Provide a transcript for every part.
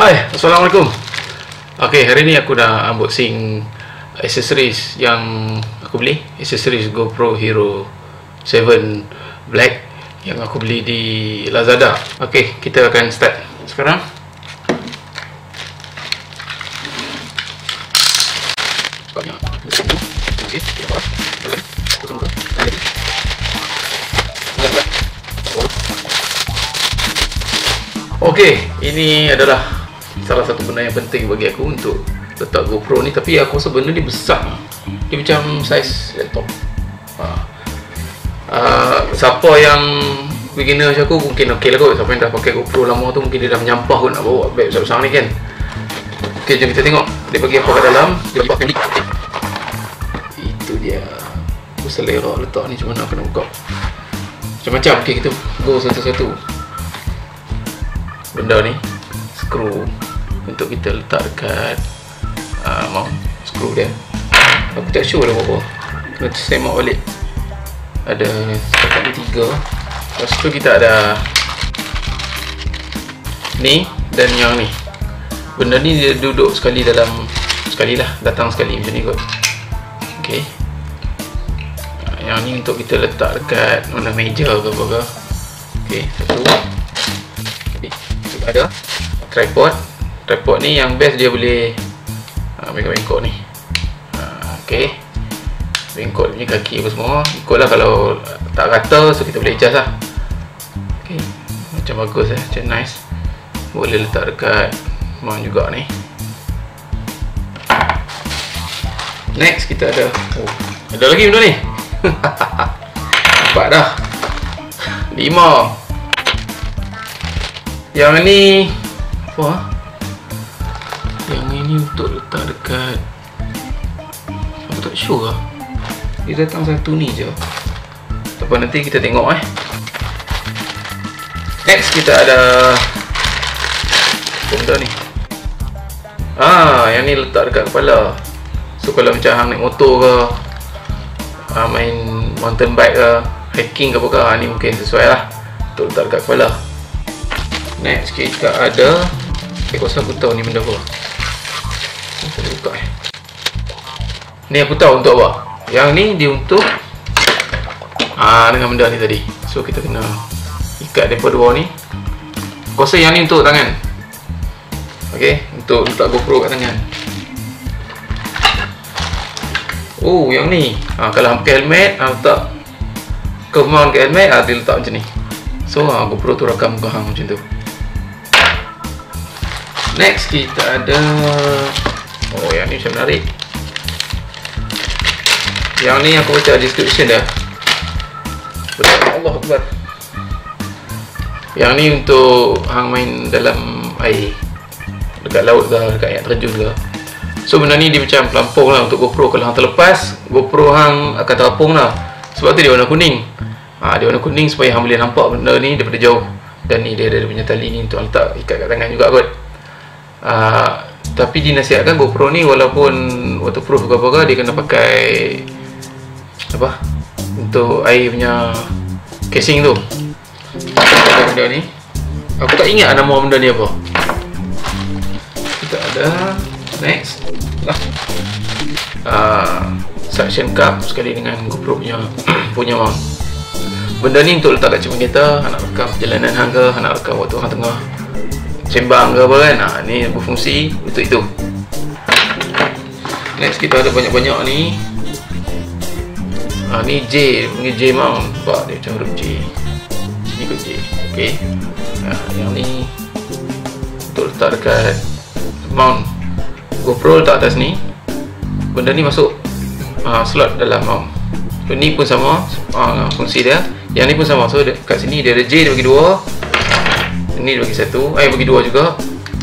Hai, Assalamualaikum. Okay, hari ni aku dah unboxing accessories yang aku beli. Accessories GoPro Hero 7 Black yang aku beli di Lazada. Okay, kita akan start sekarang. Okay, ini adalah salah satu benda yang penting bagi aku untuk letak GoPro ni. Tapi aku rasa benda ni besar. Dia macam saiz laptop. Siapa yang beginner macam aku mungkin okey lah kot. Siapa yang dah pakai GoPro lama tu mungkin dia dah menyampah kot nak bawa beg besar-besar ni kan. Okay, jom kita tengok dia bagi apa kat dalam. Dia bagi family. Itu dia. Aku selera letak ni, macam mana aku nak buka macam-macam. Okay, kita go satu-satu. Benda ni skru untuk kita letak dekat mount. Skru dia aku tak sure dah berapa, kena semak balik. Ada setakat ni 3. Lepas tu kita ada ni dan yang ni. Benda ni dia duduk sekali dalam, sekali lah, datang sekali macam ni kot. Ok, yang ni untuk kita letak dekat mana meja ke apa ke. Ok, satu. Ada tripod. Tripod ni yang best, dia boleh bengkok-bengkok ni. Ok, bengkok punya kaki apa semua ikutlah. Kalau tak rata so kita boleh adjust lah. Ok, macam bagus macam nice. Boleh letak dekat mount juga ni. Next kita ada ada lagi benda ni. Nampak dah 5. Yang ni apa? Yang ini untuk letak dekat, aku tak sure lah. Dia datang satu ni je. Tapi nanti kita tengok Next kita ada benda ni. Yang ni letak dekat kepala. So kalau macam hang naik motor ke, main mountain bike ke, hiking ke apa ke, ni mungkin sesuai lah untuk letak dekat kepala. Next kita ada, aku rasa aku tahu ni benda apa. Kita buka ni, aku tahu untuk apa. Yang ni dia untuk dengan benda ni tadi. So kita kena ikat daripada dua ni. Aku rasa yang ni untuk tangan. Ok, untuk letak GoPro kat tangan. Oh, yang ni kalau hang pakai helmet, letak curve mount ke helmet, dia letak macam ni. So GoPro tu rakam muka hang macam tu. Next kita ada, yang ni macam menarik. Yang ni aku baca description dah. Allah Akbar. Yang ni untuk hang main dalam air, dekat laut ke, dekat air terjun ke. So benda ni dia macam pelampung lah untuk GoPro. Kalau hang terlepas, GoPro hang akan terapung lah. Sebab tu dia warna kuning. Dia warna kuning supaya hang boleh nampak benda ni daripada jauh. Dan ni dia ada punya tali ni untuk letak ikat kat tangan juga kot. Tapi dinasihatkan GoPro ni walaupun waterproof ke apa, dia kena pakai apa untuk air punya casing tu. Benda ni aku tak ingat nama benda ni apa. Kita ada next lah, suction cup sekali dengan GoPro punya mount. Benda ni untuk letak kat cermin kereta, nak rekam perjalanan hang ke, nak rekam waktu hang tengah sembang ke apa kan. Ni berfungsi untuk itu. Next kita ada banyak-banyak ni. Ni J, ni J mount. Nampak dia macam huruf J. Sini kot J. Ok, yang ni untuk letak dekat mount GoPro, letak atas ni. Benda ni masuk slot dalam mount. So ni pun sama fungsi dia. Yang ni pun sama. So kat sini dia ada J, dia bagi 2. Ini bagi 1, bagi 2 juga.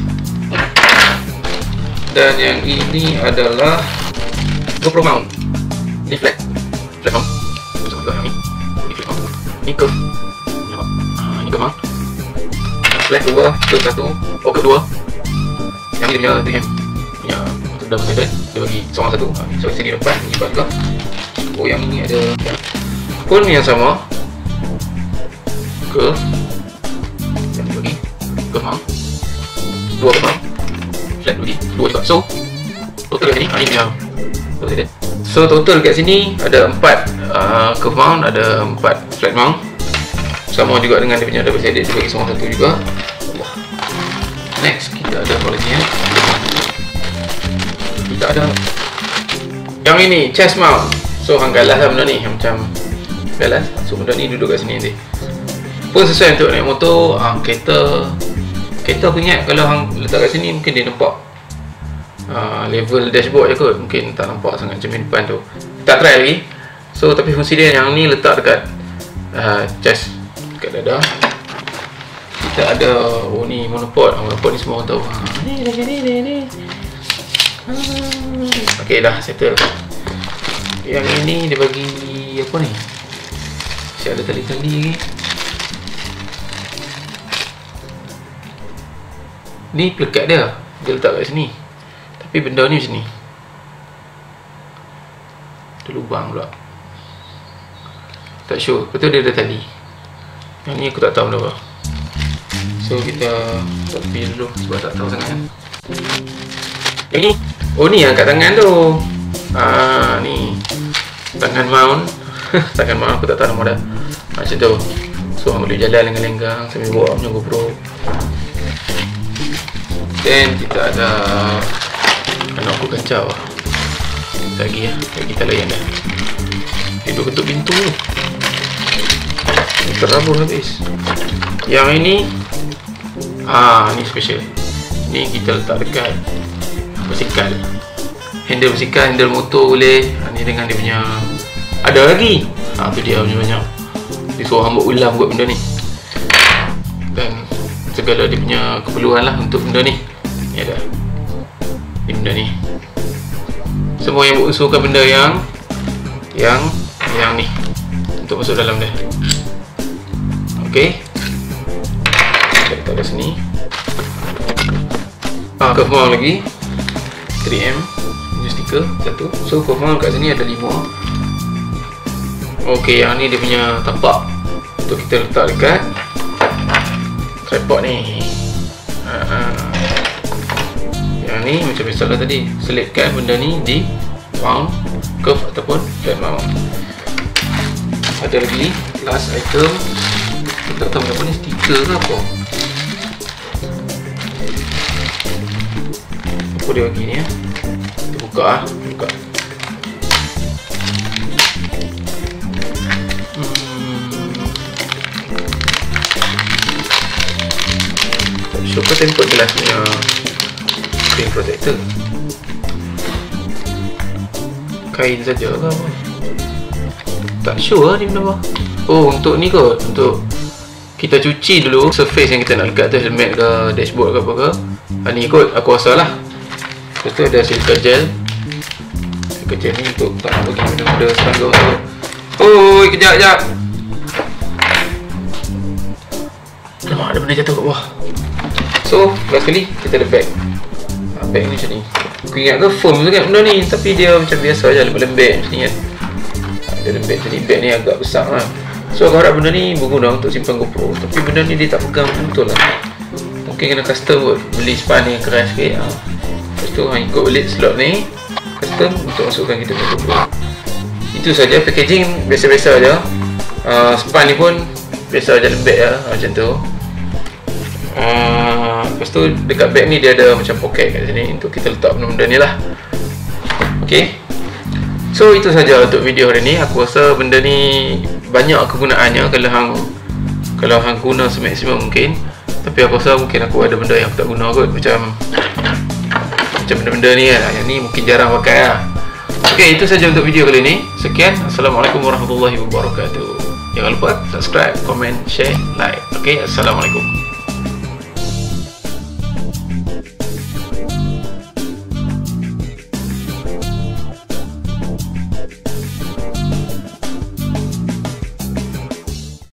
Dan yang ini adalah GoPro mount. Ini flat mount. Ini flat mount. Ini curve. Ini curve mount. Flat 2, curve 1. Curve 2. Yang ni dia punya 3M. Ya, dah method. Dia bagi seorang 1. So sini dapat, ini dapat juga. Yang ini ada pun yang sama. Curve. Yang ni bagi curve mount. 2 curve mount. flat lagi 2 juga. So total kat sini ni punya so total kat sini ada 4 curve mount, ada 4 flat mount, sama juga dengan dia punya double sided juga, semua satu juga. Next kita ada apa lagi ya? Kita ada yang ini chest mount. So hang galas lah benda ni, macam galas. So benda ni duduk kat sini nanti pun sesuai untuk naik motor. Kereta aku ingat kalau hang letak kat sini mungkin dia nampak level dashboard je kot, mungkin tak nampak sangat cermin depan tu. Tak try lagi. So tapi fungsi dia yang ni letak dekat chest, dekat dada. Kita ada ni monopod. Monopod ni semua orang tahu. Ni. Okey dah settle. Yang ini dia bagi apa ni? Masih ada tali-tali lagi. Ni plekat dia letak kat sini. Tapi benda ni macam ni. Ada lubang pula. Tak sure. Betul dia ada tali. Yang ni aku tak tahu benda apa. So kita copy dulu sebab tak tahu sangat kan. Yang ni. Oh ni yang kat tangan tu. Ni. Tangan mount. Tangan mount aku tak tahu nama dah. Macam tu. So boleh jalan lenggang-lenggang sambil bawa punya GoPro. Dan kita ada anak aku kacau lagi ya. Kita layan dah. Hidup ketuk pintu ni. Terabur habis. Yang ini ni special. Ni kita letak dekat basikal. Handle basikal, handle motor boleh. Ni dengan dia punya ada lagi. Tu dia punya banyak. Dia suruh hamba ulam buat benda ni. Dan segala dia punya keperluan lah untuk benda ni. Ni ada. Ni benda ni. Semua yang berusulkan benda yang ni untuk masuk dalam dia. Okey. Kita letak kat sini. Curve mount lagi 3M punya stiker satu. So curve mount kat sini ada 5. Okey, yang ni dia punya tapak untuk kita letak dekat tripod ni. Yang ni macam biasalah tadi, selitkan benda ni di mount curve ataupun flat mount. Ada lagi last item, kita tak tahu apa ni, stiker ke apa. Apa dia bagi ni ya? Kita buka buka. So kau tempel gelas punya screen protector. Kain saja ke apa? Tak sure lah ni benda apa. Oh, untuk ni kot, untuk kita cuci dulu surface yang kita nak lekat tu, helmet ke dashboard ke apa ke. Ni kot aku rasa lah. Lepas tu ada silica gel. Silica gel ni untuk tak nak bagi benda-benda serangga tu. Oi, kejap. Alamak, ada benda jatuh kat bawah. So, last kali kita ada bag. Bag ni macam ni. Aku ingat ke foam tu kan benda ni, tapi dia macam biasa je, lembek macam ni kan. Dia lembek macam ni, bag ni agak besar lah. So aku harap benda ni berguna untuk simpan GoPro. Tapi benda ni dia tak pegang betul lah. Mungkin kena custom kot, beli span yang keras sikit. Lepas tu ikut balik slot ni, custom untuk masukkan kita ke GoPro. Itu saja, packaging biasa-biasa je. Span ni pun biasa je, lembek lah macam tu. Lepas tu dekat bag ni dia ada macam poket kat sini untuk kita letak benda-benda ni lah. Okay. So itu saja untuk video hari ni. Aku rasa benda ni banyak kegunaannya kalau hang guna semaksimum mungkin. Tapi aku rasa mungkin aku ada benda yang aku tak guna kot, macam benda-benda ni kan. Yang ni mungkin jarang pakai lah. Okay, itu saja untuk video kali ni. Sekian. Assalamualaikum warahmatullahi wabarakatuh. Jangan lupa subscribe, komen, share, like. Okay, Assalamualaikum.